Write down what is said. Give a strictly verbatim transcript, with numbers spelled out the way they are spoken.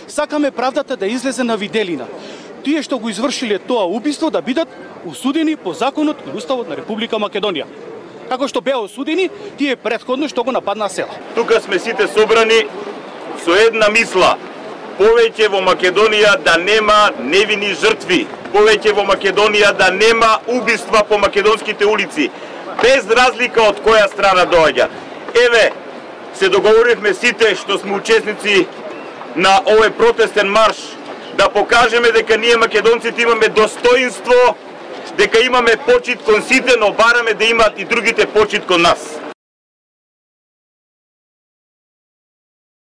Сакаме правдата да излезе на виделина. Тие што го извршиле тоа убиство да бидат осудени по законот и уставот на Република Македонија. Како што беа осудени тие претходно што го нападнаа села. Тука сме сите собрани со една мисла. Повеќе во Македонија да нема невини жртви. Повеќе во Македонија да нема убиства по македонските улици. Без разлика од која страна доаѓа. Еве, се договоривме сите што сме учесници на овој протестен марш да покажеме дека ние македонците имаме достоинство, дека имаме почит кон сите, но бараме да имаат и другите почит кон нас.